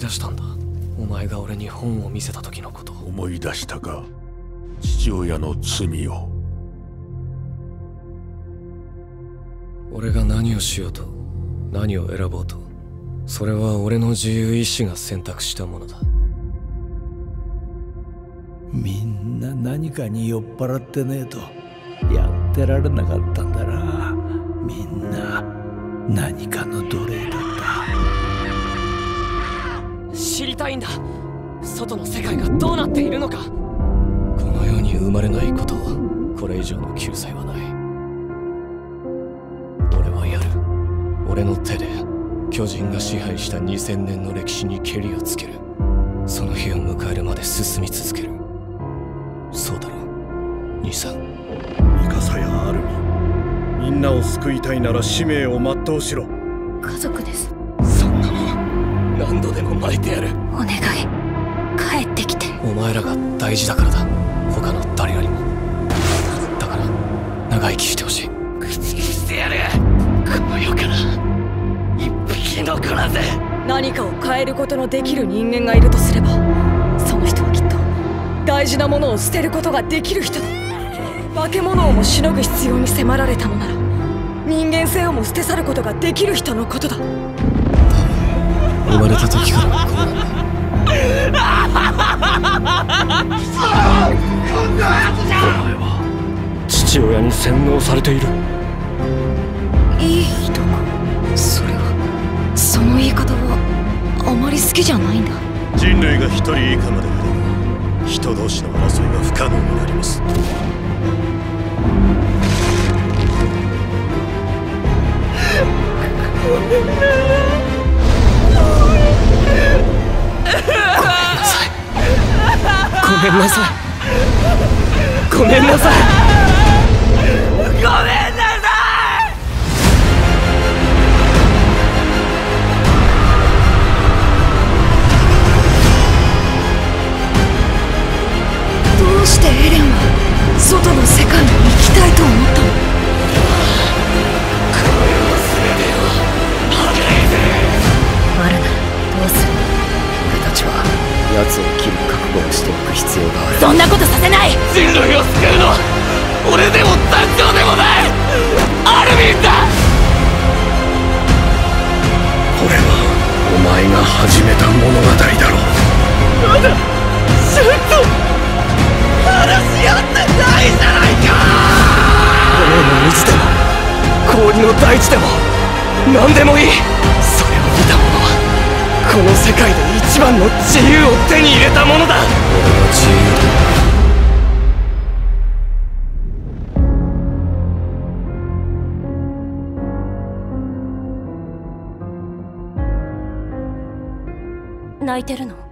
出したんだ。お前が俺に本を見せた時のこと。 思い出したか、父親の罪を。 俺が何をしようと何を選ぼうと、それは俺の自由意志が選択したものだ。 みんな何かに酔っ払ってねえとやってられなかったんだな。みんな何かの奴隷だった。 知りたいんだ。外の世界がどうなっているのか。この世に生まれないことをこれ以上の救済はない。俺はやる。俺の手で巨人が支配した2000年の歴史にケリをつける。その日を迎えるまで進み続ける。そうだろ兄さん。 ミカサやアルミ、みんなを救いたいなら使命を全うしろ。 家族です。 そんなもん何度でも巻いてやる。 お願い、帰ってきて。 お前らが大事だからだ。他の誰よりも。だから長生きしてほしい。 口にしてやる。この世から一匹残らず。 何かを変えることのできる人間がいるとすれば、その人はきっと大事なものを捨てることができる人だ。化け物をもしのぐ必要に迫られたのなら、人間性をも捨て去ることができる人のことだ。 生まれた時からこうなんだ。 こんなやつじゃ。 お前は父親に洗脳されている。 いい人か。それはその言い方はあまり好きじゃないんだ。 人類が一人以下まで減れば人同士の争いが不可能になります。 ごめんなさい。ごめんなさい。 ごめんなさい。 どうしてエレンは外の世界に行きたいと思ったの？ この世の全てを破壊する。 あるならどうする？ 俺たちは奴を切る覚悟をしておく必要がある。 そんなことさせない。 人類を救うのは俺でも団長でもないアルミンだ。 これはお前が始めた物語だろう。 まだちゃんと話し合ってないじゃないか。 炎の水でも氷の大地でも何でもいい。それを見た者はこの世界で一番の自由を手に入れたものだ。俺は自由だ。 泣いてるの？